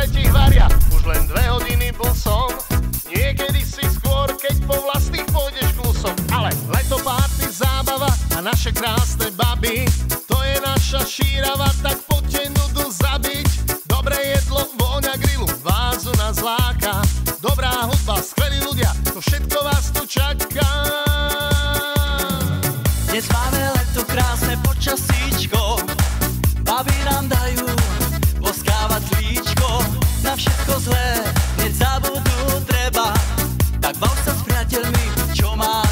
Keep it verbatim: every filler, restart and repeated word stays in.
tretich varia. Už len dve hodiny bol som, niekedy si skôr, keď po vlastných pôjdeš klusom. Ale leto, párty, zábava a naše krásne baby, to je naša šírava, tak poďte nudu zabiť. Dobré jedlo, vôňa grilu, vázu nás láka. Dobrá hudba, skvelí ľudia, to všetko vás tu čaká. Dnes máme leto, krásne počasíčko, baby nám dajú boskávať líčko. Na všetko zlé, hneď zabudnú treba, tak bav sa s priateľmi, čo má